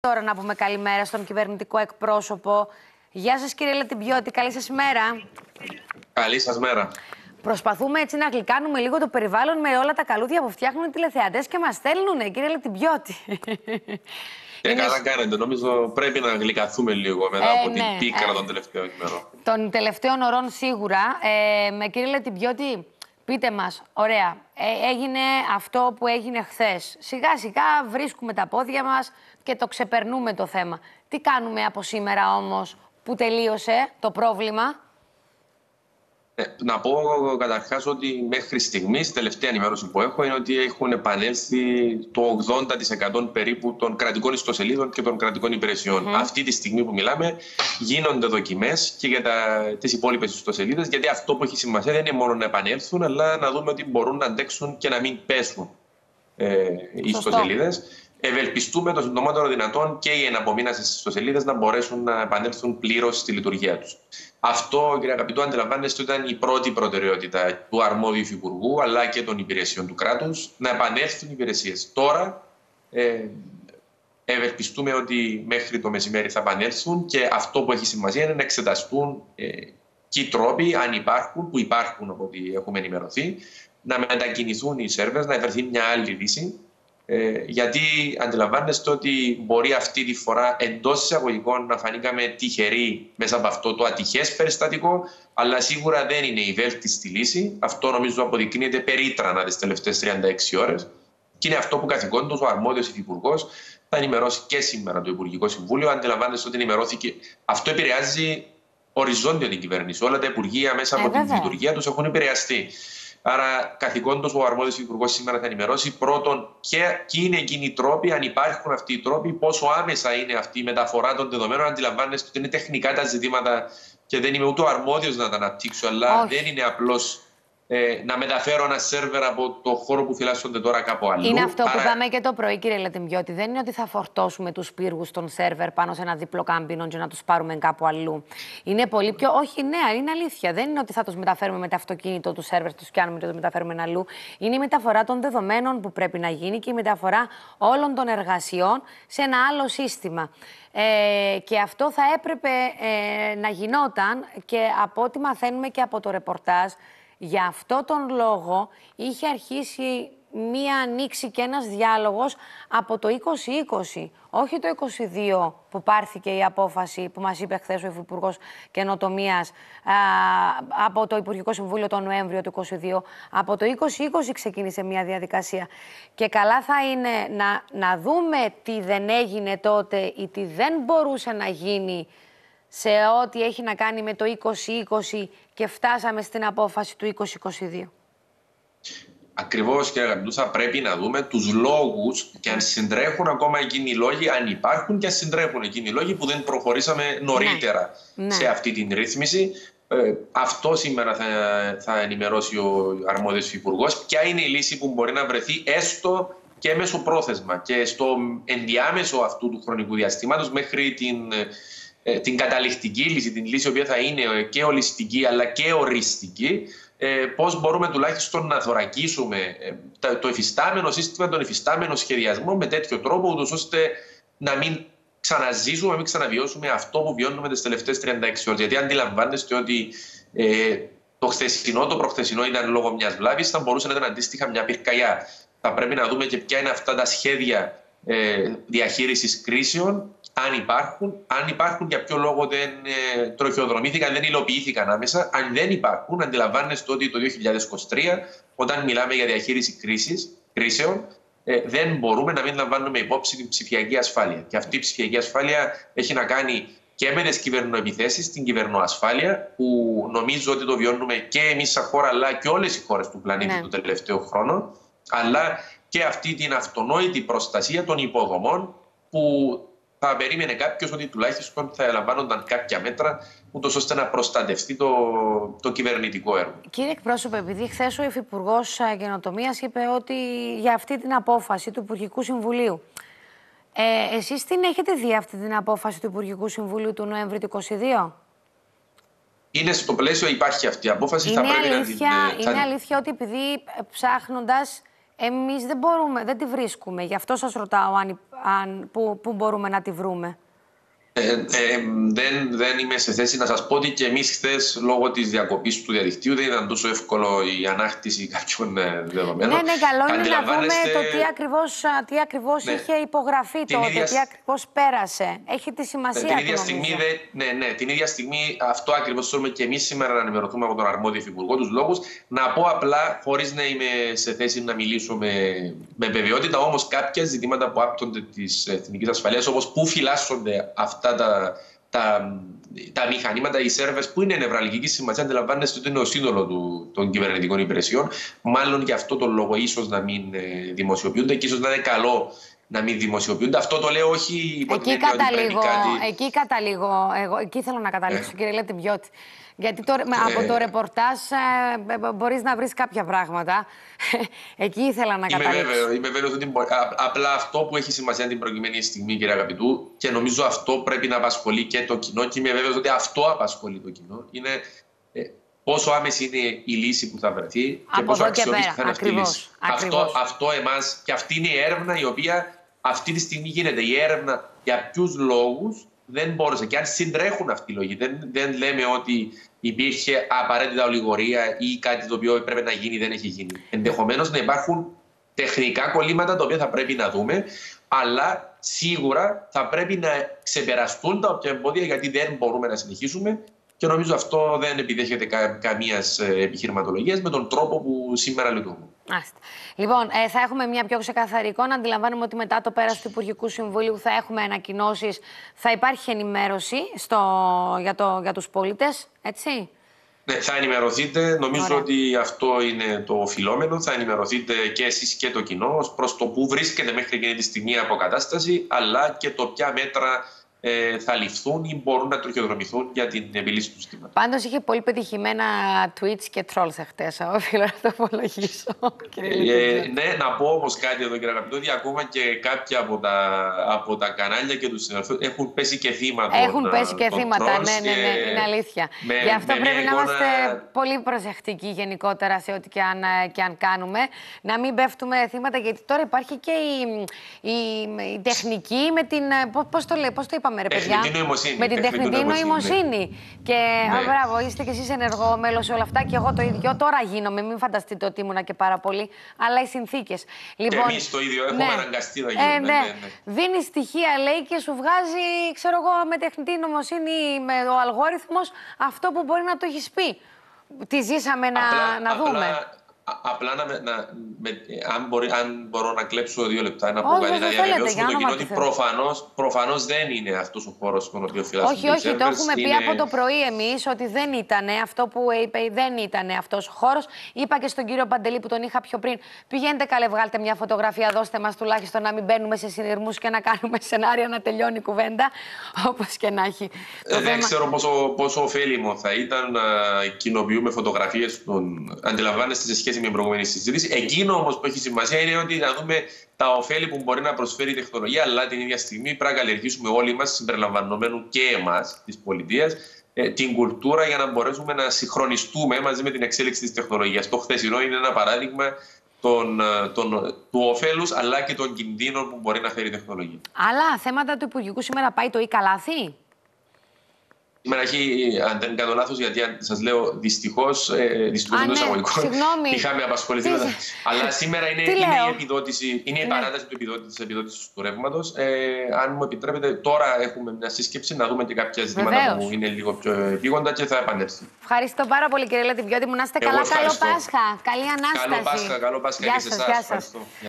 Τώρα να πούμε καλημέρα στον κυβερνητικό εκπρόσωπο. Γεια σας κύριε Λετιμπιώτη, καλή σας μέρα. Καλή σας μέρα. Προσπαθούμε έτσι να γλυκάνουμε λίγο το περιβάλλον με όλα τα καλούδια που φτιάχνουν οι τηλεθεατές και μας στέλνουνε, κύριε Λετιμπιώτη. Καλά κάνετε. Νομίζω πρέπει να γλυκαθούμε λίγο μετά από την πίκρα των τελευταίων ημερών. Των τελευταίων ωρών σίγουρα. Με κύριε Λετιμπιώτη, πείτε μας, ωραία, έγινε αυτό που έγινε χθες. Σιγά σιγά βρίσκουμε τα πόδια μας και το ξεπερνούμε το θέμα. Τι κάνουμε από σήμερα όμως που τελείωσε το πρόβλημα? Να πω καταρχάς ότι μέχρι στιγμής, η τελευταία ενημέρωση που έχω είναι ότι έχουν επανέλθει το 80% περίπου των κρατικών ιστοσελίδων και των κρατικών υπηρεσιών. Αυτή τη στιγμή που μιλάμε γίνονται δοκιμές και για τις υπόλοιπες ιστοσελίδες, γιατί αυτό που έχει σημασία δεν είναι μόνο να επανέλθουν, αλλά να δούμε ότι μπορούν να αντέξουν και να μην πέσουν οι ιστοσελίδες. Ευελπιστούμε το συντομότερο δυνατόν και οι εναπομείνασες ιστοσελίδες να μπορέσουν να επανέλθουν πλήρως στη λειτουργία τους. Αυτό, κύριε Αγαπητό, αντιλαμβάνεστε ότι ήταν η πρώτη προτεραιότητα του αρμόδιου υφυπουργού αλλά και των υπηρεσιών του κράτους, να επανέλθουν οι υπηρεσίες. Τώρα ευελπιστούμε ότι μέχρι το μεσημέρι θα επανέλθουν και αυτό που έχει σημασία είναι να εξεταστούν και οι τρόποι, αν υπάρχουν, που υπάρχουν από ό,τι έχουμε ενημερωθεί, να μετακινηθούν οι σερβέρς, να βρεθεί μια άλλη λύση. Γιατί αντιλαμβάνεστε ότι μπορεί αυτή τη φορά εντός εισαγωγικών να φανήκαμε τυχεροί μέσα από αυτό το ατυχές περιστατικό, αλλά σίγουρα δεν είναι η βέλτιστη λύση. Αυτό νομίζω αποδεικνύεται περίτρανα τις τελευταίες 36 ώρες. Και είναι αυτό που καθηκόντως ο αρμόδιος υφυπουργός θα ενημερώσει και σήμερα το Υπουργικό Συμβούλιο. Αντιλαμβάνεστε ότι ενημερώθηκε. Αυτό επηρεάζει οριζόντια την κυβέρνηση. Όλα τα υπουργεία μέσα από την λειτουργία τους έχουν επηρεαστεί. Άρα, καθηκόντως ο αρμόδιος υπουργός σήμερα θα ενημερώσει πρώτον ποιοι είναι εκείνοι οι τρόποι, αν υπάρχουν αυτοί οι τρόποι, πόσο άμεσα είναι αυτή η μεταφορά των δεδομένων. Αντιλαμβάνεστε ότι είναι τεχνικά τα ζητήματα και δεν είμαι ούτε ο αρμόδιος να τα αναπτύξω, αλλά δεν είναι απλώς να μεταφέρω ένα σερβερ από το χώρο που φυλάσσονται τώρα κάπου αλλού. Είναι αυτό που είπαμε και το πρωί, κύριε Λετιμπιώτη. Δεν είναι ότι θα φορτώσουμε τους πύργους των σερβερ πάνω σε ένα διπλό κάμπινο και να τους πάρουμε κάπου αλλού. Είναι πολύ πιο. Όχι, ναι, είναι αλήθεια. Δεν είναι ότι θα τους μεταφέρουμε με το αυτοκίνητο του σερβερ, τους πιάνουμε και τους μεταφέρουμε αλλού. Είναι η μεταφορά των δεδομένων που πρέπει να γίνει και η μεταφορά όλων των εργασιών σε ένα άλλο σύστημα. Και αυτό θα έπρεπε να γινόταν και από ό,τι μαθαίνουμε και από το ρεπορτάζ. Γι' αυτό τον λόγο είχε αρχίσει μία ανοίξη και ένας διάλογος από το 2020, όχι το 2022 που πάρθηκε η απόφαση που μας είπε χθες ο Υφυπουργός Καινοτομίας από το Υπουργικό Συμβούλιο τον Νοέμβριο του 2022. Από το 2020 ξεκίνησε μία διαδικασία και καλά θα είναι να δούμε τι δεν έγινε τότε ή τι δεν μπορούσε να γίνει σε ό,τι έχει να κάνει με το 2020 και φτάσαμε στην απόφαση του 2022. Ακριβώς, κύριε Αγαπητούσα, πρέπει να δούμε τους λόγους και αν συντρέχουν ακόμα εκείνοι οι λόγοι, αν υπάρχουν και αν συντρέχουν εκείνοι οι λόγοι που δεν προχωρήσαμε νωρίτερα σε αυτή την ρύθμιση. Αυτό σήμερα θα ενημερώσει ο αρμόδιος υπουργός. Ποια είναι η λύση που μπορεί να βρεθεί έστω και μεσοπρόθεσμα και στο ενδιάμεσο αυτού του χρονικού διαστήματος μέχρι την καταληκτική λύση, την λύση που θα είναι και ολιστική αλλά και οριστική, πώς μπορούμε τουλάχιστον να θωρακίσουμε το εφιστάμενο σύστημα, τον εφιστάμενο σχεδιασμό με τέτοιο τρόπο, ούτως ώστε να μην ξαναζήσουμε, να μην ξαναβιώσουμε αυτό που βιώνουμε τις τελευταίες 36 ώρες. Γιατί αντιλαμβάνεστε ότι το προχθεσινό ήταν λόγω μιας βλάβης, θα μπορούσε να ήταν αντίστοιχα μια πυρκαγιά. Θα πρέπει να δούμε και ποια είναι αυτά τα σχέδια διαχείρισης κρίσεων, αν υπάρχουν, για ποιο λόγο δεν τροχιοδρομήθηκαν, δεν υλοποιήθηκαν άμεσα. Αν δεν υπάρχουν, αντιλαμβάνεστε ότι το 2023, όταν μιλάμε για διαχείριση κρίσεων, δεν μπορούμε να μην λαμβάνουμε υπόψη την ψηφιακή ασφάλεια. Και αυτή η ψηφιακή ασφάλεια έχει να κάνει και με τις κυβερνοεπιθέσεις, την κυβερνοασφάλεια, που νομίζω ότι το βιώνουμε και εμείς σαν χώρα, αλλά και όλες οι χώρες του πλανήτη το τελευταίο χρόνο, αλλά και αυτή την αυτονόητη προστασία των υποδομών που θα περίμενε κάποιος ότι τουλάχιστον θα λαμβάνονταν κάποια μέτρα ούτως ώστε να προστατευτεί το κυβερνητικό έργο. Κύριε εκπρόσωπε, επειδή χθες ο Υφυπουργός Καινοτομίας είπε ότι για αυτή την απόφαση του Υπουργικού Συμβουλίου, εσείς την έχετε δει αυτή την απόφαση του Υπουργικού Συμβουλίου του Νοέμβρη του 2022? Είναι στο πλαίσιο, υπάρχει αυτή η απόφαση. Είναι αλήθεια ότι επειδή ψάχνοντας Εμείς δεν τη βρίσκουμε. Γι' αυτό σας ρωτάω πού μπορούμε να τη βρούμε. Δεν είμαι σε θέση να σας πω ότι και εμείς χθες, λόγω της διακοπής του διαδικτύου, δεν ήταν τόσο εύκολο η ανάκτηση κάποιων δεδομένων. Ναι, καλό είναι να δούμε το τι ακριβώς είχε υπογραφεί τότε, τι ακριβώς πέρασε. Έχει τη σημασία την ίδια στιγμή, την ίδια στιγμή αυτό ακριβώς θέλουμε και εμείς σήμερα να ενημερωθούμε από τον αρμόδιο υφυπουργό, τους λόγους. Να πω απλά, χωρίς να είμαι σε θέση να μιλήσω με βεβαιότητα, όμως κάποια ζητήματα που άπτονται της εθνικής ασφαλείας, όπως πού φυλάσσονται αυτά τα μηχανήματα, οι σέρβες που είναι νευραλγική σημασία, αντιλαμβάνεστε ότι είναι ο σύνολο των κυβερνητικών υπηρεσιών. Μάλλον για αυτό τον λόγο ίσως να μην δημοσιοποιούνται και ίσως να είναι καλό να μην δημοσιοποιούνται. Αυτό το λέω όχι υπό την έννοια ότι πρέπει κάτι... Εκεί θέλω να καταλήξω, κύριε Λετιμπιώτη. Γιατί από το ρεπορτάζ μπορείς να βρεις κάποια πράγματα. Εκεί ήθελα να καταλήξω. Είμαι βέβαιος ότι απλά αυτό που έχει σημασία την προκειμένη στιγμή, κύριε Αγαπητού, και νομίζω αυτό πρέπει να απασχολεί και το κοινό, και είμαι βέβαιος ότι αυτό απασχολεί το κοινό, είναι πόσο άμεση είναι η λύση που θα βρεθεί και πόσο αξιόπιστη θα είναι αυτή η λύση. Αυτό εμάς, και αυτή είναι η έρευνα η οποία αυτή τη στιγμή γίνεται. Η έρευνα για ποιους λόγους δεν μπόρεσε. Και αν συντρέχουν αυτοί οι λόγοι, δεν λέμε ότι υπήρχε απαραίτητα ολιγορία ή κάτι το οποίο πρέπει να γίνει δεν έχει γίνει. Ενδεχομένως να υπάρχουν τεχνικά κολλήματα τα οποία θα πρέπει να δούμε, αλλά σίγουρα θα πρέπει να ξεπεραστούν τα όποια εμπόδια, γιατί δεν μπορούμε να συνεχίσουμε. Και νομίζω αυτό δεν επιδέχεται καμίας επιχειρηματολογίας με τον τρόπο που σήμερα λειτουργούν. Λοιπόν, θα έχουμε μια πιο ξεκαθαρή εικόνα. Αντιλαμβάνομαι ότι μετά το πέρας του Υπουργικού Συμβουλίου θα έχουμε ανακοινώσεις. Θα υπάρχει ενημέρωση για τους πολίτες, έτσι. Ναι, θα ενημερωθείτε. Νομίζω ότι αυτό είναι το οφειλόμενο. Θα ενημερωθείτε και εσείς και το κοινό ως προς το που βρίσκεται μέχρι εκείνη τη στιγμή η αποκατάσταση, αλλά και το ποια μέτρα θα ληφθούν ή μπορούν να τροχιοδρομηθούν για την επιλύση του ζητήματος. Πάντως είχε πολύ πετυχημένα tweets και trolls εχθές. Οφείλω να το απολογήσω. Ναι, να πω όμως κάτι εδώ, κύριε Αγαπητό, ότι ακόμα και κάποια από τα κανάλια και τους συναδέλφους έχουν πέσει και θύματα. Έχουν πέσει και θύματα, ναι, είναι αλήθεια. Γι' αυτό πρέπει να είμαστε πολύ προσεκτικοί γενικότερα σε ό,τι και αν κάνουμε. Να μην πέφτουμε θύματα, γιατί τώρα υπάρχει και η τεχνική με την. Πώς το είπαμε, ρε παιδιά? Με την τεχνητή νοημοσύνη. Και μπράβο, είστε κι εσείς ενεργό μέλος σε όλα αυτά. Και εγώ το ίδιο. Τώρα γίνομαι. Μην φανταστείτε ότι ήμουνα και πάρα πολύ. Αλλά οι συνθήκες. Λοιπόν, και εμείς το ίδιο έχουμε αναγκαστεί να γίνουμε. Δίνει στοιχεία, λέει, και σου βγάζει, ξέρω εγώ, με τεχνητή νοημοσύνη, με ο αλγόριθμος, αυτό που μπορεί να το έχεις πει. Τι ζήσαμε να δούμε. Απλά αν μπορώ να κλέψω 2 λεπτά να πω κάτι, να διαβεβαιώσουμε το κοινό ότι προφανώς δεν είναι αυτός ο χώρος στον οποίο φυλάσσονται οι σερβερς. Το έχουμε πει από το πρωί εμείς ότι δεν ήταν αυτό που είπε, δεν ήταν αυτός ο χώρος. Είπα και στον κύριο Παντελή που τον είχα πιο πριν, πηγαίνετε καλέ, βγάλτε μια φωτογραφία, δώστε μας τουλάχιστον να μην μπαίνουμε σε συνειρμούς και να κάνουμε σενάρια να τελειώνει η κουβέντα, όπως και να έχει. Δεν ξέρω πόσο ωφέλιμο θα ήταν να κοινοποιούμε φωτογραφίες των αντιλαμβάνεστε σε σχέση με την προηγούμενη συζήτηση. Εκείνο όμως που έχει σημασία είναι ότι να δούμε τα ωφέλη που μπορεί να προσφέρει η τεχνολογία, αλλά την ίδια στιγμή πρέπει να καλλιεργήσουμε όλοι μας, συμπεριλαμβανομένου και εμάς της πολιτείας, την κουλτούρα για να μπορέσουμε να συγχρονιστούμε μαζί με την εξέλιξη της τεχνολογίας. Το χθεσινό είναι ένα παράδειγμα του ωφέλους αλλά και των κινδύνων που μπορεί να φέρει η τεχνολογία. Άλλα θέματα του Υπουργικού σήμερα πάει το Ι-Καλάθι. Σήμερα αν δεν κάνω λάθος, γιατί σας λέω δυστυχώς εντός εισαγωγικών είχαμε απασχοληθεί. Αλλά σήμερα είναι η επιδότηση, είναι η παράταση της επιδότησης του ρεύματος. Αν μου επιτρέπετε, τώρα έχουμε μια σύσκεψη να δούμε και κάποια ζητήματα που είναι λίγο πιο επίγοντα και θα επανέλθει. Ευχαριστώ πάρα πολύ, κύριε Λετιμπιώτη μου. Να είστε καλά. Καλό Πάσχα. Καλή Ανάσταση. Καλό Πάσχα και σε εσάς.